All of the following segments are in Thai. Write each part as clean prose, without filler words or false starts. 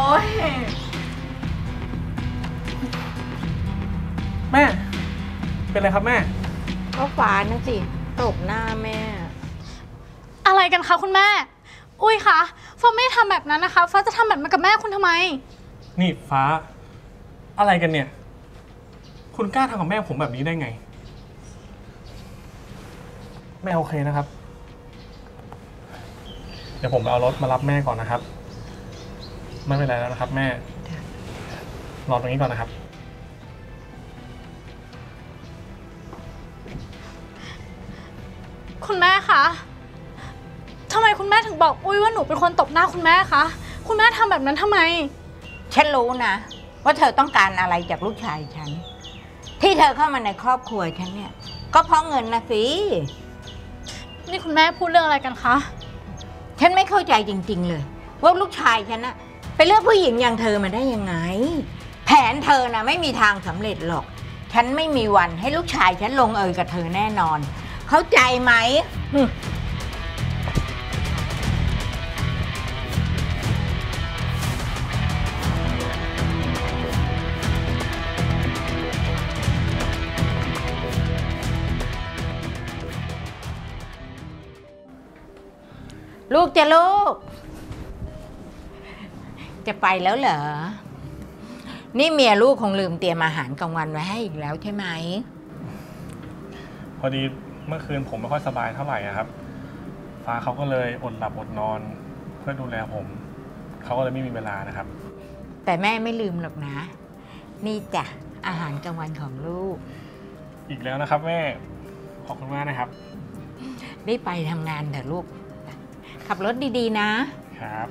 ยแม่เป็นไรครับแม่ก็ฟ้านะสิตบหน้าแม่อะไรกันคะคุณแม่อุ้ยคะฟ้าไม่ทำแบบนั้นนะคะฟ้าจะทำแบบนั้นกับแม่คุณทำไมนี่ฟ้าอะไรกันเนี่ยคุณกล้าทำกับแม่ผมแบบนี้ได้ไงแม่โอเคนะครับเดี๋ยวผมเอารถมารับแม่ก่อนนะครับไม่เป็นไรแล้วนะครับแม่รอตรงนี้ก่อนนะครับคุณแม่คะทำไมคุณแม่ถึงบอกอุ้ยว่าหนูเป็นคนตบหน้าคุณแม่คะคุณแม่ทำแบบนั้นทำไมฉันรู้นะว่าเธอต้องการอะไรจากลูกชายฉันที่เธอเข้ามาในครอบครัวฉันเนี่ยก็เพราะเงินนะสินี่คุณแม่พูดเรื่องอะไรกันคะฉันไม่เข้าใจจริงๆเลยว่าลูกชายฉันนะไปเลือกผู้หญิงอย่างเธอมาได้ยังไงแผนเธอนะไม่มีทางสำเร็จหรอกฉันไม่มีวันให้ลูกชายฉันลงเอยกับเธอแน่นอนเข้าใจไหมลูกจะลูกจะไปแล้วเหรอนี่เมียลูกคงลืมเตรียมอาหารกลางวันไว้ให้อีกแล้วใช่ไหมพอดีเมื่อคืนผมไม่ค่อยสบายเท่าไหร่ครับฟ้าเขาก็เลยอดหลับอดนอนเพื่อดูแลผมเขาก็เลยไม่มีเวลานะครับแต่แม่ไม่ลืมหรอกนะนี่จ้ะอาหารกลางวันของลูกอีกแล้วนะครับแม่ขอบคุณมากนะครับได้ไปทำงานเถอะลูกขับรถดีๆนะครับ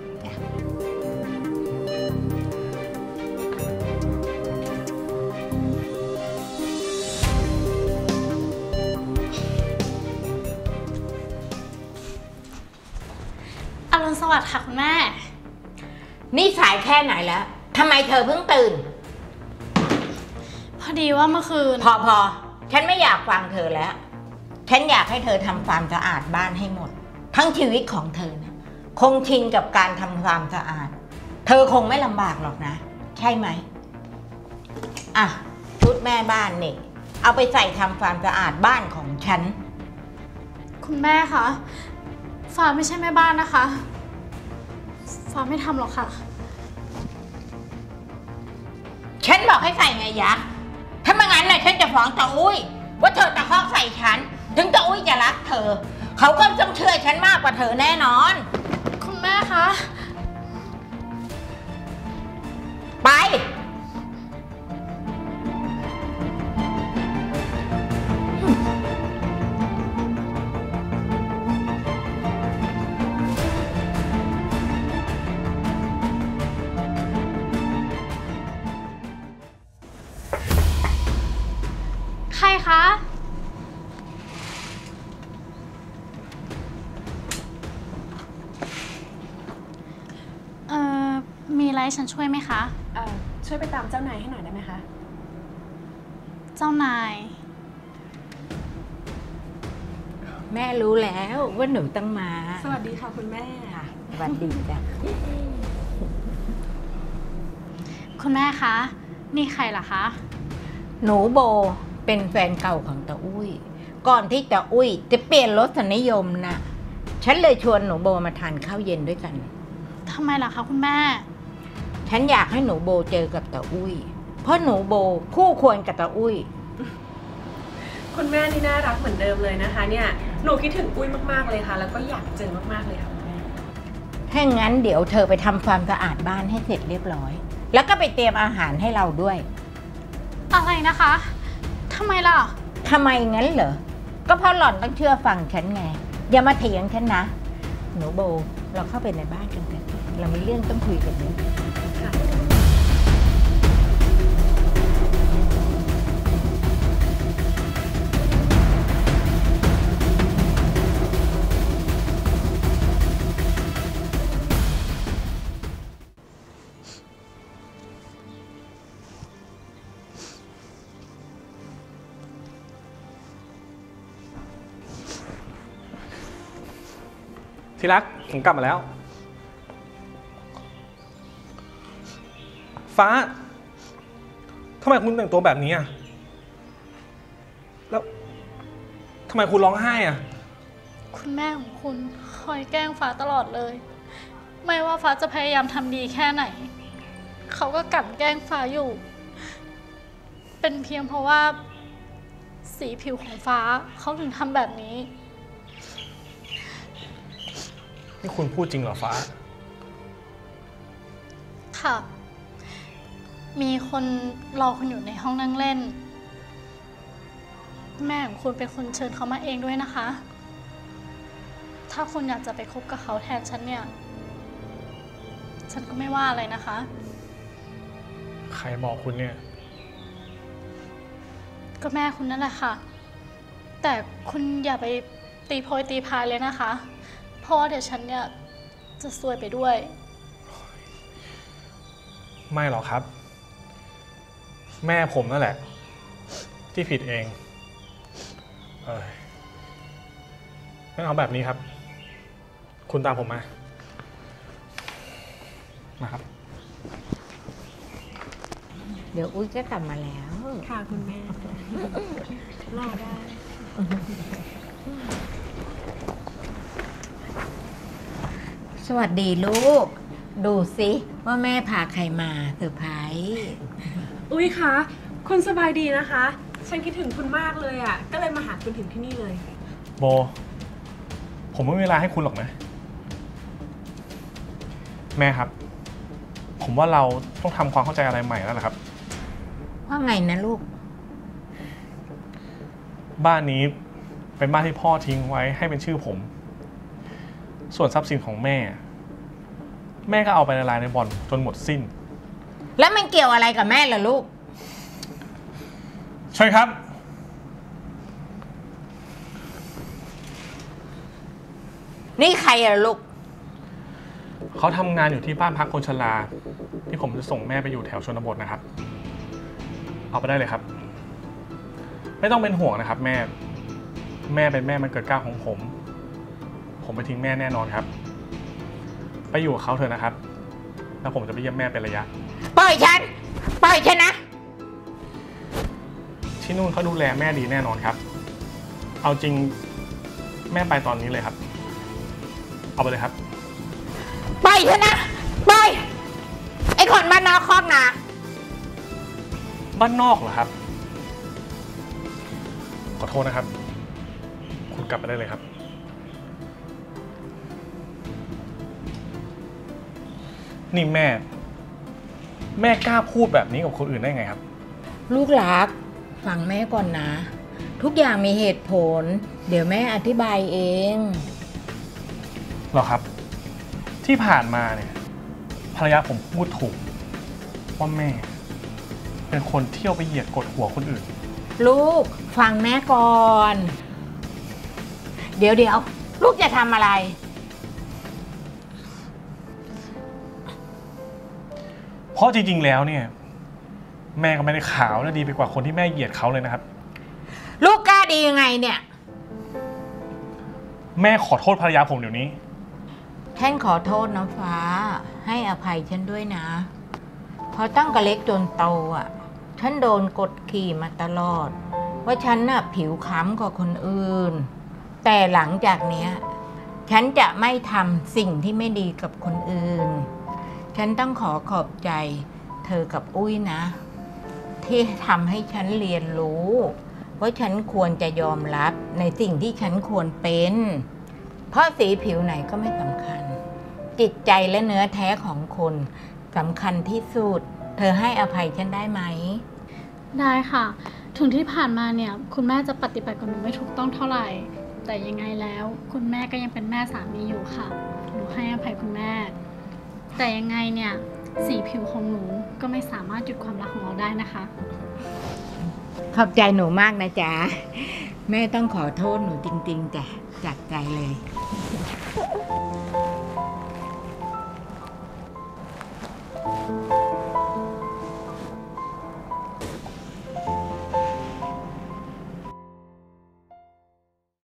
อรุณสวัสดิ์ค่ะคุณแม่นี่สายแค่ไหนแล้วทำไมเธอเพิ่งตื่นพอดีว่าเมื่อคืนพอฉันไม่อยากฟังเธอแล้วฉันอยากให้เธอทำความสะอาดบ้านให้หมดทั้งชีวิตของเธอนะคงชินกับการทำความสะอาดเธอคงไม่ลำบากหรอกนะใช่ไหมอ่ะชุดแม่บ้านนี่เอาไปใส่ทำความสะอาดบ้านของฉันคุณแม่คะฟ้าไม่ใช่แม่บ้านนะคะฟ้าไม่ทำหรอกค่ะฉันบอกให้ใส่ไงยะถ้าไม่งั้นน่ะฉันจะฟ้องตาอุ้ยว่าเธอตะคอกใส่ฉันถึงตาอุ้ยจะรักเธอเขาก็ต้องเชื่อฉันมากกว่าเธอแน่นอนคุณแม่คะไปใครคะมีอะไรฉันช่วยไหมคะช่วยไปตามเจ้านายให้หน่อยได้ไหมคะเจ้านายแม่รู้แล้วว่าหนูต้องมาสวัสดีค่ะคุณแม่สวัสดีจ้ะคุณแม่คะนี่ใครล่ะคะหนูโบเป็นแฟนเก่าของตาอุ้ยก่อนที่ตาอุ้ยจะเปลี่ยนรสนิยมนะฉันเลยชวนหนูโบมาทานข้าวเย็นด้วยกันทำไมล่ะคะคุณแม่ฉันอยากให้หนูโบเจอกับตาอุ้ยเพราะหนูโบคู่ควรกับตาอุ้ยคุณแม่นี่น่ารักเหมือนเดิมเลยนะคะเนี่ยหนูคิดถึงอุ้ยมากๆเลยค่ะแล้วก็อยากเจอมากๆเลยค่ะคุณแม่ถ้างั้นเดี๋ยวเธอไปทำความสะอาดบ้านให้เสร็จเรียบร้อยแล้วก็ไปเตรียมอาหารให้เราด้วยอะไรนะคะทำไมล่ะทำไมงั้นเหรอก็เพราะหล่อนต้องเชื่อฟังฉันไงอย่ามาเถียงฉันนะหนูโบเราเข้าไปในบ้านกันเถอะเรามีเรื่องต้องคุยกันด้วยที่รักผมกลับมาแล้วฟ้าทำไมคุณแต่งตัวแบบนี้อ่ะแล้วทำไมคุณร้องไห้อ่ะคุณแม่ของคุณคอยแกล้งฟ้าตลอดเลย ไม่ว่าฟ้าจะพยายามทำดีแค่ไหนเขาก็กลั่นแกล้งฟ้าอยู่ เป็นเพียงเพราะว่าสีผิวของฟ้าเขาถึงทำแบบนี้นี่คุณพูดจริงเหรอฟ้าค่ะ มีคนรอคุณอยู่ในห้องนั่งเล่นแม่ของคุณเป็นคนเชิญเขามาเองด้วยนะคะ ถ้าคุณอยากจะไปคบกับเขาแทนฉันเนี่ยฉันก็ไม่ว่าอะไรนะคะใครบอกคุณเนี่ยก็แม่คุณนั่นแหละค่ะแต่คุณอย่าไปตีโพยตีพายเลยนะคะเพราะเดี๋ยวฉันเนี่ยจะซวยไปด้วยไม่หรอกครับแม่ผมนั่นแหละที่ผิดเองงั้นเอาแบบนี้ครับคุณตามผมมาครับเดี๋ยวอุ้ยก็กลับมาแล้วค่ะคุณแม่รอได้สวัสดีลูกดูสิว่าแม่พาใครมาเซอร์ไพรส์อุ้ยคะคุณสบายดีนะคะฉันคิดถึงคุณมากเลยอ่ะก็เลยมาหาคุณถึงที่นี่เลยโบผมไม่มีเวลาให้คุณหรอกนะแม่ครับผมว่าเราต้องทำความเข้าใจอะไรใหม่แล้วนะครับว่าไงนะลูกบ้านนี้เป็นบ้านที่พ่อทิ้งไว้ให้เป็นชื่อผมส่วนทรัพย์สินของแม่ก็เอาไปละลายในบ่อนจนหมดสิ้นแล้วมันเกี่ยวอะไรกับแม่ล่ะลูกใช่ครับนี่ใครอะลูกเขาทำงานอยู่ที่บ้านพักคนชราที่ผมจะส่งแม่ไปอยู่แถวชนบทนะครับเอาไปได้เลยครับไม่ต้องเป็นห่วงนะครับแม่เป็นแม่มันเกิดเกล้าของผมไปทิ้งแม่แน่นอนครับไปอยู่กับเขาเถอะนะครับแล้วผมจะไปเยี่ยมแม่เป็นระยะปล่อยฉันนะที่นู่นเขาดูแลแม่ดีแน่นอนครับเอาจริงแม่ไปตอนนี้เลยครับเอาไปเลยครับปล่อยฉันนะปล่อยไอ้คนบ้านนอกคอกนะบ้านนอกเหรอครับขอโทษนะครับคุณกลับไปได้เลยครับนี่แม่กล้าพูดแบบนี้กับคนอื่นได้ไงครับลูกรักฟังแม่ก่อนนะทุกอย่างมีเหตุผลเดี๋ยวแม่อธิบายเองหรอครับที่ผ่านมาเนี่ยภรรยาผมพูดถูกว่าแม่เป็นคนเที่ยวไปเหยียดกดหัวคนอื่นลูกฟังแม่ก่อนเดี๋ยวลูกจะทำอะไรเพราะจริงๆแล้วเนี่ยแม่ก็ไม่ได้ขาวและดีไปกว่าคนที่แม่เหยียดเขาเลยนะครับลูกกล้าดียังไงเนี่ยแม่ขอโทษภรรยาผมเดี๋ยวนี้ฉันขอโทษนะฟ้าให้อภัยฉันด้วยนะเพราะตั้งแต่เล็กจนโตอ่ะฉันโดนกดขี่มาตลอดว่าฉันน่ะผิวค้ำกว่าคนอื่นแต่หลังจากเนี้ยฉันจะไม่ทำสิ่งที่ไม่ดีกับคนอื่นฉันต้องขอบใจเธอกับอุ้ยนะที่ทำให้ฉันเรียนรู้ว่าฉันควรจะยอมรับในสิ่งที่ฉันควรเป็นเพราะสีผิวไหนก็ไม่สำคัญจิตใจและเนื้อแท้ของคนสำคัญที่สุดเธอให้อภัยฉันได้ไหมได้ค่ะถึงที่ผ่านมาเนี่ยคุณแม่จะปฏิบัติกับหนูไม่ถูกต้องเท่าไหร่แต่ยังไงแล้วคุณแม่ก็ยังเป็นแม่สามีอยู่ค่ะหนูให้อภัยคุณแม่แต่ยังไงเนี่ยสีผิวของหนูก็ไม่สามารถหยุดความรักของเราได้นะคะขอบใจหนูมากนะจ๊ะแม่ต้องขอโทษหนูจริงๆจ้ะจากใจเลย